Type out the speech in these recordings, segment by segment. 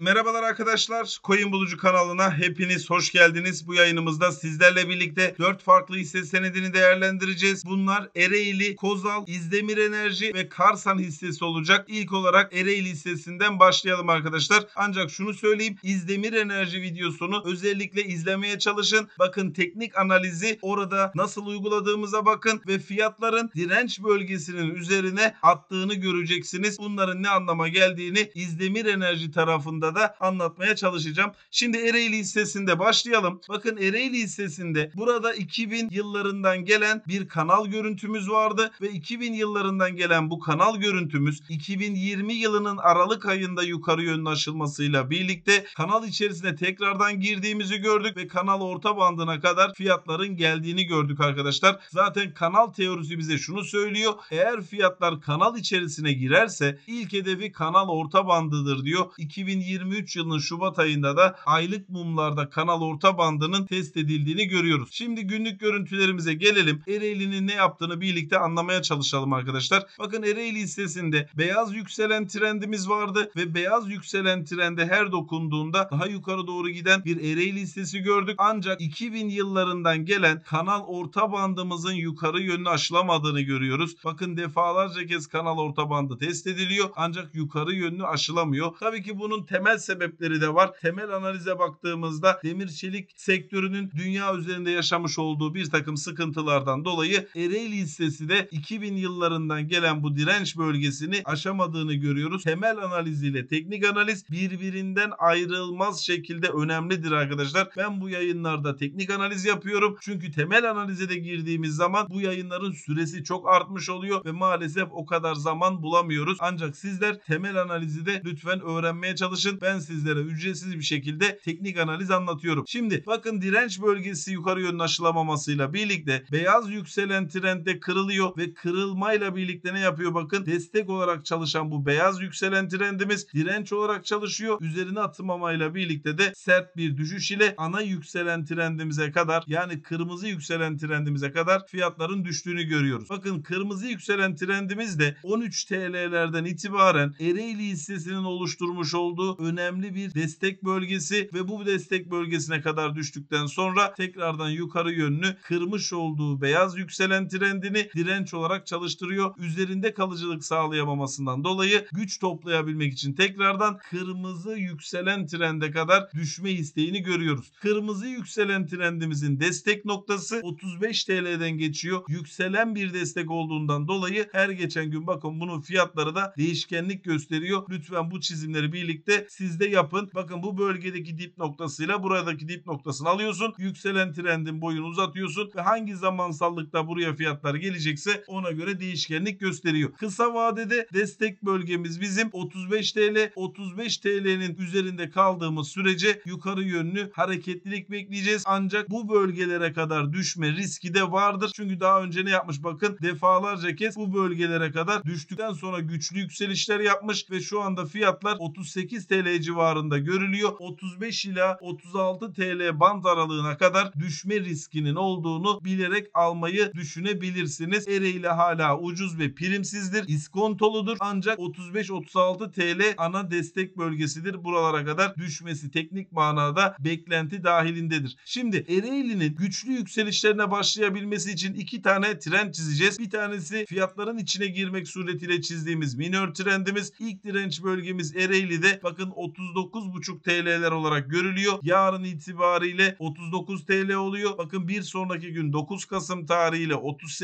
Merhabalar arkadaşlar, Coin Bulucu kanalına hepiniz hoş geldiniz. Bu yayınımızda sizlerle birlikte 4 farklı hisse senedini değerlendireceğiz. Bunlar Ereğli, Kozal, İzdemir Enerji ve Karsan hissesi olacak. İlk olarak Ereğli hissesinden başlayalım arkadaşlar. Ancak şunu söyleyeyim, İzdemir Enerji videosunu özellikle izlemeye çalışın. Bakın teknik analizi orada nasıl uyguladığımıza bakın ve fiyatların direnç bölgesinin üzerine attığını göreceksiniz. Bunların ne anlama geldiğini İzdemir Enerji tarafında da anlatmaya çalışacağım. Şimdi Ereğli hissesinde başlayalım. Bakın Ereğli hissesinde burada 2000 yıllarından gelen bir kanal görüntümüz vardı ve 2000 yıllarından gelen bu kanal görüntümüz 2020 yılının Aralık ayında yukarı yönlü aşılmasıyla birlikte kanal içerisine tekrardan girdiğimizi gördük ve kanal orta bandına kadar fiyatların geldiğini gördük arkadaşlar. Zaten kanal teorisi bize şunu söylüyor. Eğer fiyatlar kanal içerisine girerse ilk hedefi kanal orta bandıdır diyor. 2023 yılının Şubat ayında da aylık mumlarda kanal orta bandının test edildiğini görüyoruz. Şimdi günlük görüntülerimize gelelim. Ereğli'nin ne yaptığını birlikte anlamaya çalışalım arkadaşlar. Bakın Ereğli hissesinde beyaz yükselen trendimiz vardı ve beyaz yükselen trende her dokunduğunda daha yukarı doğru giden bir Ereğli hissesi gördük. Ancak 2000 yıllarından gelen kanal orta bandımızın yukarı yönlü aşılamadığını görüyoruz. Bakın defalarca kez kanal orta bandı test ediliyor ancak yukarı yönlü aşılamıyor. Tabii ki bunun temel sebepleri de var. Temel analize baktığımızda demir çelik sektörünün dünya üzerinde yaşamış olduğu bir takım sıkıntılardan dolayı Ereğli hissesi de 2000 yıllarından gelen bu direnç bölgesini aşamadığını görüyoruz. Temel analiziyle teknik analiz birbirinden ayrılmaz şekilde önemlidir arkadaşlar. Ben bu yayınlarda teknik analiz yapıyorum. Çünkü temel analize de girdiğimiz zaman bu yayınların süresi çok artmış oluyor ve maalesef o kadar zaman bulamıyoruz. Ancak sizler temel analizi de lütfen öğrenmeye çalışın. Ben sizlere ücretsiz bir şekilde teknik analiz anlatıyorum. Şimdi bakın direnç bölgesi yukarı yönlü aşılamamasıyla birlikte beyaz yükselen trendde kırılıyor ve kırılmayla birlikte ne yapıyor? Bakın destek olarak çalışan bu beyaz yükselen trendimiz direnç olarak çalışıyor. Üzerine atmamayla birlikte de sert bir düşüş ile ana yükselen trendimize kadar, yani kırmızı yükselen trendimize kadar fiyatların düştüğünü görüyoruz. Bakın kırmızı yükselen trendimiz de 13 TL'lerden itibaren Ereğli hissesinin oluşturmuş olduğu önemli bir destek bölgesi ve bu destek bölgesine kadar düştükten sonra tekrardan yukarı yönlü kırmış olduğu beyaz yükselen trendini direnç olarak çalıştırıyor. Üzerinde kalıcılık sağlayamamasından dolayı güç toplayabilmek için tekrardan kırmızı yükselen trende kadar düşme isteğini görüyoruz. Kırmızı yükselen trendimizin destek noktası 35 TL'den geçiyor. Yükselen bir destek olduğundan dolayı her geçen gün bakın bunun fiyatları da değişkenlik gösteriyor. Lütfen bu çizimleri birlikte siz de yapın. Bakın bu bölgedeki dip noktasıyla buradaki dip noktasını alıyorsun. Yükselen trendin boyunu uzatıyorsun ve hangi zamansallıkta buraya fiyatlar gelecekse ona göre değişkenlik gösteriyor. Kısa vadede destek bölgemiz bizim 35 TL. 35 TL'nin üzerinde kaldığımız sürece yukarı yönlü hareketlilik bekleyeceğiz. Ancak bu bölgelere kadar düşme riski de vardır. Çünkü daha önce ne yapmış bakın defalarca kez bu bölgelere kadar düştükten sonra güçlü yükselişler yapmış ve şu anda fiyatlar 38 TL civarında görülüyor. 35 ila 36 TL band aralığına kadar düşme riskinin olduğunu bilerek almayı düşünebilirsiniz. Ereğli hala ucuz ve primsizdir. İskontoludur. Ancak 35-36 TL ana destek bölgesidir. Buralara kadar düşmesi teknik manada beklenti dahilindedir. Şimdi Ereğli'nin güçlü yükselişlerine başlayabilmesi için iki tane trend çizeceğiz. Bir tanesi fiyatların içine girmek suretiyle çizdiğimiz minör trendimiz. İlk direnç bölgemiz Ereğli'de bakın 39,5 TL'ler olarak görülüyor. Yarın itibariyle 39 TL oluyor. Bakın bir sonraki gün 9 Kasım tarihiyle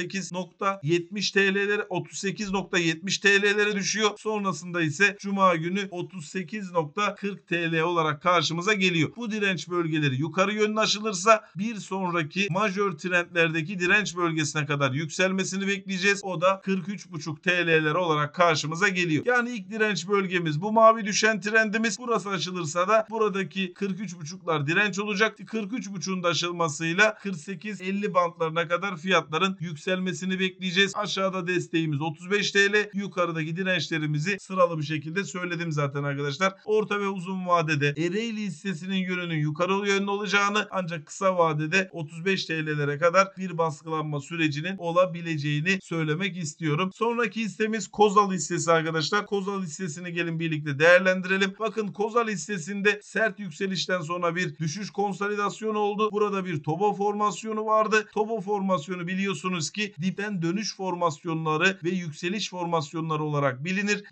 38,70 TL'lere 38,70 TL'lere düşüyor. Sonrasında ise Cuma günü 38,40 TL olarak karşımıza geliyor. Bu direnç bölgeleri yukarı yönlü aşılırsa bir sonraki majör trendlerdeki direnç bölgesine kadar yükselmesini bekleyeceğiz. O da 43,5 TL'ler olarak karşımıza geliyor. Yani ilk direnç bölgemiz bu mavi düşen trendimiz. Burası aşılırsa da buradaki 43,5'lar direnç olacak. 43,5'un da aşılmasıyla 48-50 bantlarına kadar fiyatların yükselmesini bekleyeceğiz. Aşağıda desteğimiz 35 TL. Yukarıdaki dirençlerimizi sıralı bir şekilde söyledim zaten arkadaşlar. Orta ve uzun vadede Ereğli hissesinin yönünün yukarı yönlü olacağını ancak kısa vadede 35 TL'lere kadar bir baskılanma sürecinin olabileceğini söylemek istiyorum. Sonraki hissemiz Kozal hissesi arkadaşlar. Kozal hissesini gelin birlikte değerlendirelim. Bakın Bakın Kozal hissesinde sert yükselişten sonra bir düşüş konsolidasyonu oldu. Burada bir toba formasyonu vardı. Toba formasyonu biliyorsunuz ki dipten dönüş formasyonları ve yükseliş formasyonları olarak bilinir.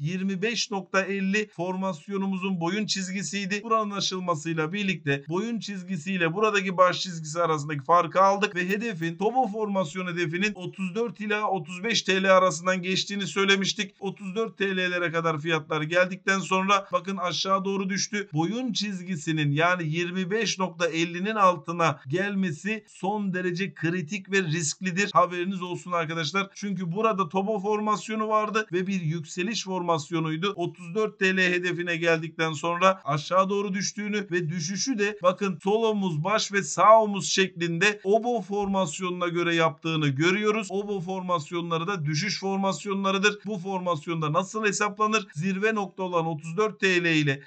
25.50 formasyonumuzun boyun çizgisiydi. Buranın aşılmasıyla birlikte boyun çizgisiyle buradaki baş çizgisi arasındaki farkı aldık ve hedefin toba formasyon hedefinin 34 ila 35 TL arasından geçtiğini söylemiştik. 34 TL'lere kadar fiyatlar geldikten sonra bakın aşağı doğru düştü. Boyun çizgisinin yani 25.50'nin altına gelmesi son derece kritik ve risklidir. Haberiniz olsun arkadaşlar. Çünkü burada toba formasyonu vardı ve bir yükseliş formasyonuydu. 34 TL hedefine geldikten sonra aşağı doğru düştüğünü ve düşüşü de bakın sol omuz, baş ve sağ omuz şeklinde obo formasyonuna göre yaptığını görüyoruz. Obo formasyonları da düşüş formasyonlarıdır. Bu formasyonda nasıl hesaplanır? Zirve nokta olan 34 TL ile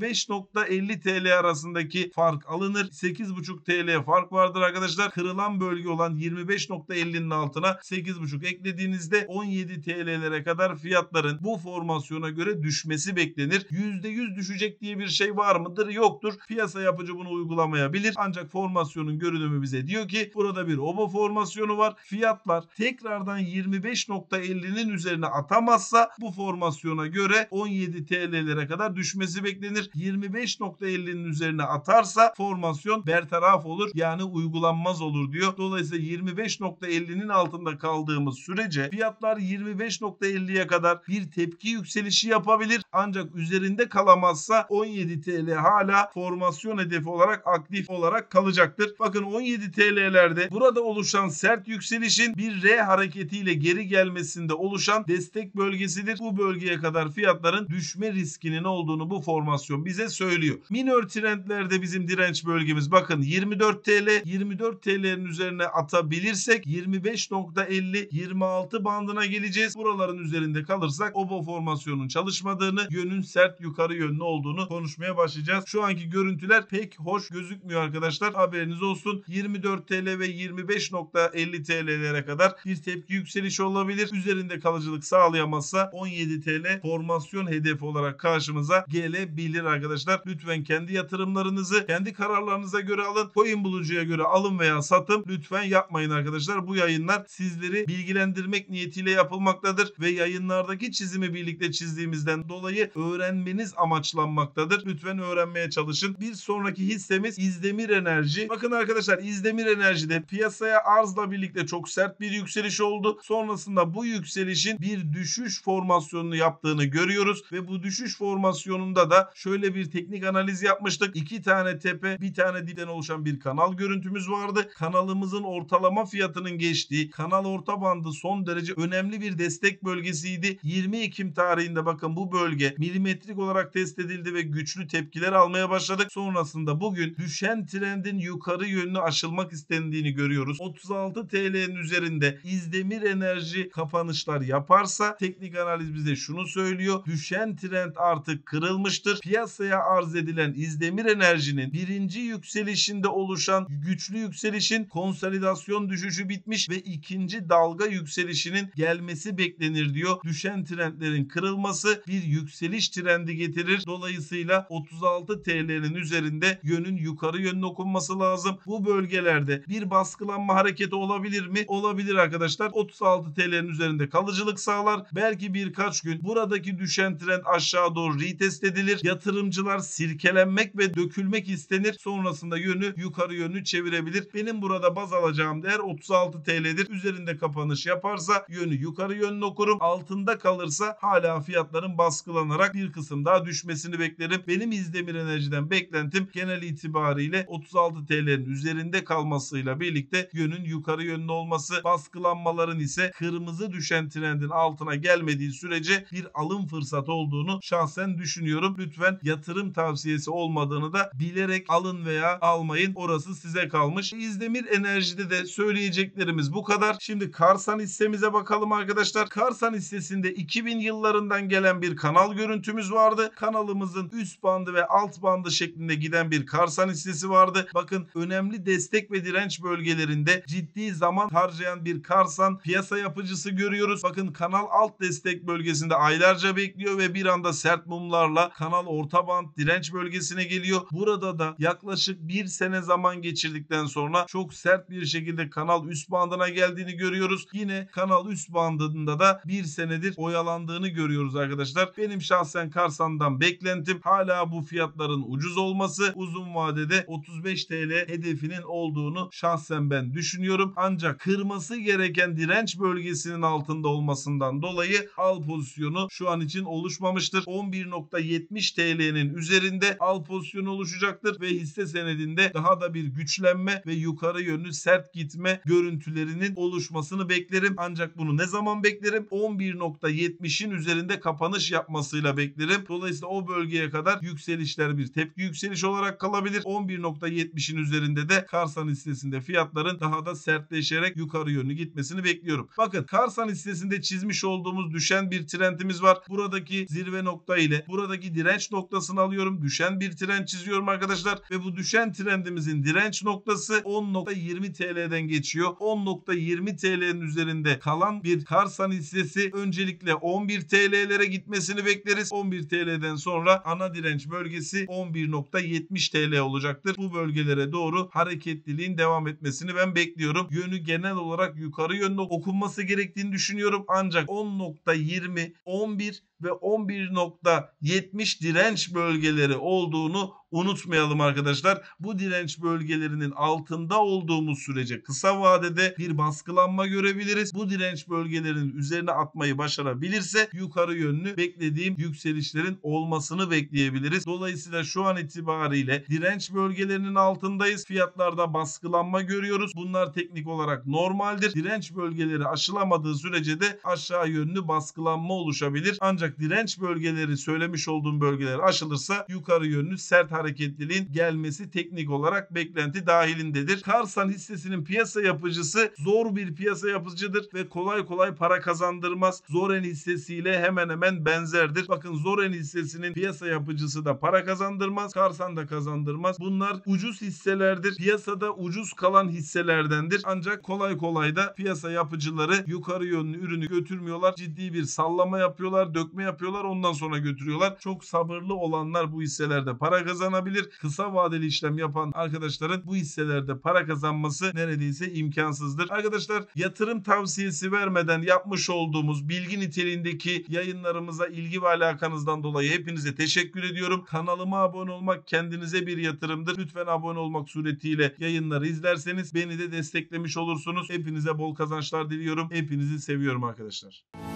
25.50 TL arasındaki fark alınır. 8.5 TL fark vardır arkadaşlar. Kırılan bölge olan 25.50'nin altına 8.5 eklediğinizde 17 TL'lere kadar fiyatların bu formasyona göre düşmesi beklenir. %100 düşecek diye bir şey var mıdır? Yoktur. Piyasa yapıcı bunu uygulamayabilir. Ancak formasyonun görünümü bize diyor ki burada bir obo formasyonu var. Fiyatlar tekrardan 25.50'nin üzerine atamazsa bu formasyona göre 17 TL'lere kadar düşmesi beklenir. 25.50'nin üzerine atarsa formasyon bertaraf olur. Yani uygulanmaz olur diyor. Dolayısıyla 25.50'nin altında kaldığımız sürece fiyatlar 25.50'ye kadar bir tepki yükselişi yapabilir. Ancak üzerinde kalamazsa 17 TL hala formasyon hedefi olarak aktif olarak kalacaktır. Bakın 17 TL'lerde burada oluşan sert yükselişin bir R hareketiyle geri gelmesinde oluşan destek bölgesidir. Bu bölgeye kadar fiyatların düşme riskinin olduğunu bu formasyon bize söylüyor. Minor trendlerde bizim direnç bölgemiz bakın 24 TL. 24 TL'nin üzerine atabilirsek 25.50-26 bandına geleceğiz. Buraların üzerinde kalırsak obo formasyonun çalışmadığını, yönün sert yukarı yönlü olduğunu konuşmaya başlayacağız. Şu anki görüntüler pek hoş gözükmüyor arkadaşlar. Haberiniz olsun. 24 TL ve 25.50 TL'lere kadar bir tepki yükselişi olabilir. Üzerinde kalıcılık sağlayamazsa 17 TL formasyon hedefi olarak karşımıza gelebilir arkadaşlar. Lütfen kendi yatırımlarınızı kendi kararlarınıza göre alın. Coin bulucuya göre alın veya satın lütfen yapmayın arkadaşlar. Bu yayınlar sizleri bilgilendirmek niyetiyle yapılmaktadır ve yayınlardaki çizimi birlikte çizdiğimizden dolayı öğrenmeniz amaçlanmaktadır. Lütfen öğrenmeye çalışın. Bir sonraki hissemiz İzdemir Enerji. Bakın arkadaşlar İzdemir Enerji'de piyasaya arzla birlikte çok sert bir yükseliş oldu. Sonrasında bu yükselişin bir düşüş formasyonunu yaptığını görüyoruz ve bu düşüş formasyonunda da şöyle bir teknik analiz yapmıştık. 2 tane tepe, bir tane dipten oluşan bir kanal görüntümüz vardı. Kanalımızın ortalama fiyatının geçtiği kanal orta bandı son derece önemli bir destek bölgesiydi. 20 Ekim tarihinde bakın bu bölge milimetrik olarak test edildi ve güçlü tepkiler almaya başladık. Sonrasında bugün düşen trendin yukarı yönlü aşılmak istendiğini görüyoruz. 36 TL'nin üzerinde İzdemir Enerji kapanışlar yaparsa teknik analiz bize şunu söylüyor. Düşen trend artık kırılmıştır. Piyasaya arz edilen İzdemir Enerji'nin birinci yükselişinde oluşan güçlü yükselişin konsolidasyon düşüşü bitmiş ve ikinci dalga yükselişinin gelmesi beklenir diyor. Düşen trendlerin kırılması bir yükseliş trendi getirir. Dolayısıyla 36 TL'nin üzerinde yönün yukarı yönlü okunması lazım. Bu bölgelerde bir baskılanma hareketi olabilir mi? Olabilir arkadaşlar. 36 TL'nin üzerinde kalıcılık sağlar. Belki birkaç gün buradaki düşen trend aşağı doğru retest edilir. Yatırımcılar sirkelenmek ve dökülmek istenir. Sonrasında yönü yukarı yönlü çevirebilir. Benim burada baz alacağım değer 36 TL'dir. Üzerinde kapanış yaparsa yönü yukarı yönlü okurum. Altında kalırsa hala fiyatların baskılanarak bir kısım daha düşmesini beklerim. Benim İzdemir Enerji'den beklentim genel itibariyle 36 TL'nin üzerinde kalmasıyla birlikte yönün yukarı yönlü olması, baskılanmaların ise kırmızı düşen trendin altına gelmediği sürece bir alım fırsatı olduğunu şahsen düşünüyorum. Lütfen yatırım tavsiyesi olmadığını da bilerek alın veya almayın. Orası size kalmış. İzdemir Enerji'de de söyleyeceklerimiz bu kadar. Şimdi Karsan hissemize bakalım arkadaşlar. Karsan hissesinde 2000 yıllarından gelen bir kanal görüntümüz vardı. Kanalımızın üst bandı ve alt bandı şeklinde giden bir Karsan hissesi vardı. Bakın önemli destek ve direnç bölgelerinde ciddi zaman harcayan bir Karsan piyasa yapıcısı görüyoruz. Bakın kanal alt destek bölgesinde aylarca bekliyor ve bir anda sert mumlarla sonra kanal orta band direnç bölgesine geliyor. Burada da yaklaşık bir sene zaman geçirdikten sonra çok sert bir şekilde kanal üst bandına geldiğini görüyoruz. Yine kanal üst bandında da bir senedir oyalandığını görüyoruz arkadaşlar. Benim şahsen Karsan'dan beklentim hala bu fiyatların ucuz olması, uzun vadede 35 TL hedefinin olduğunu şahsen ben düşünüyorum. Ancak kırması gereken direnç bölgesinin altında olmasından dolayı al pozisyonu şu an için oluşmamıştır. 11.70 TL'nin üzerinde al pozisyonu oluşacaktır ve hisse senedinde daha da bir güçlenme ve yukarı yönlü sert gitme görüntülerinin oluşmasını beklerim. Ancak bunu ne zaman beklerim? 11.70'in üzerinde kapanış yapmasıyla beklerim. Dolayısıyla o bölgeye kadar yükselişler bir tepki yükseliş olarak kalabilir. 11.70'in üzerinde de Karsan hissesinde fiyatların daha da sertleşerek yukarı yönlü gitmesini bekliyorum. Bakın Karsan hissesinde çizmiş olduğumuz düşen bir trendimiz var. Buradaki zirve nokta ile buradaki direnç noktasını alıyorum. Düşen bir trend çiziyorum arkadaşlar ve bu düşen trendimizin direnç noktası 10.20 TL'den geçiyor. 10.20 TL'nin üzerinde kalan bir Karsan hissesi öncelikle 11 TL'lere gitmesini bekleriz. 11 TL'den sonra ana direnç bölgesi 11.70 TL olacaktır. Bu bölgelere doğru hareketliliğin devam etmesini ben bekliyorum. Yönü genel olarak yukarı yönlü okunması gerektiğini düşünüyorum. Ancak 10.20, 11 ve 11.70 direnç bölgeleri olduğunu unutmayalım arkadaşlar. Bu direnç bölgelerinin altında olduğumuz sürece kısa vadede bir baskılanma görebiliriz. Bu direnç bölgelerinin üzerine atmayı başarabilirse yukarı yönlü beklediğim yükselişlerin olmasını bekleyebiliriz. Dolayısıyla şu an itibariyle direnç bölgelerinin altındayız. Fiyatlarda baskılanma görüyoruz. Bunlar teknik olarak normaldir. Direnç bölgeleri aşılamadığı sürece de aşağı yönlü baskılanma oluşabilir. Ancak direnç bölgeleri, söylemiş olduğum bölgeler aşılırsa yukarı yönlü sert hareketliliğin gelmesi teknik olarak beklenti dahilindedir. Karsan hissesinin piyasa yapıcısı zor bir piyasa yapıcıdır ve kolay kolay para kazandırmaz. Zoren hissesiyle hemen hemen benzerdir. Bakın Zoren hissesinin piyasa yapıcısı da para kazandırmaz. Karsan da kazandırmaz. Bunlar ucuz hisselerdir. Piyasada ucuz kalan hisselerdendir. Ancak kolay kolay da piyasa yapıcıları yukarı yönlü ürünü götürmüyorlar. Ciddi bir sallama yapıyorlar, dökme yapıyorlar, ondan sonra götürüyorlar. Çok sabırlı olanlar bu hisselerde para kazanabilir. Kısa vadeli işlem yapan arkadaşların bu hisselerde para kazanması neredeyse imkansızdır. Arkadaşlar yatırım tavsiyesi vermeden yapmış olduğumuz bilgi niteliğindeki yayınlarımıza ilgi ve alakanızdan dolayı hepinize teşekkür ediyorum. Kanalıma abone olmak kendinize bir yatırımdır. Lütfen abone olmak suretiyle yayınları izlerseniz beni de desteklemiş olursunuz. Hepinize bol kazançlar diliyorum. Hepinizi seviyorum arkadaşlar.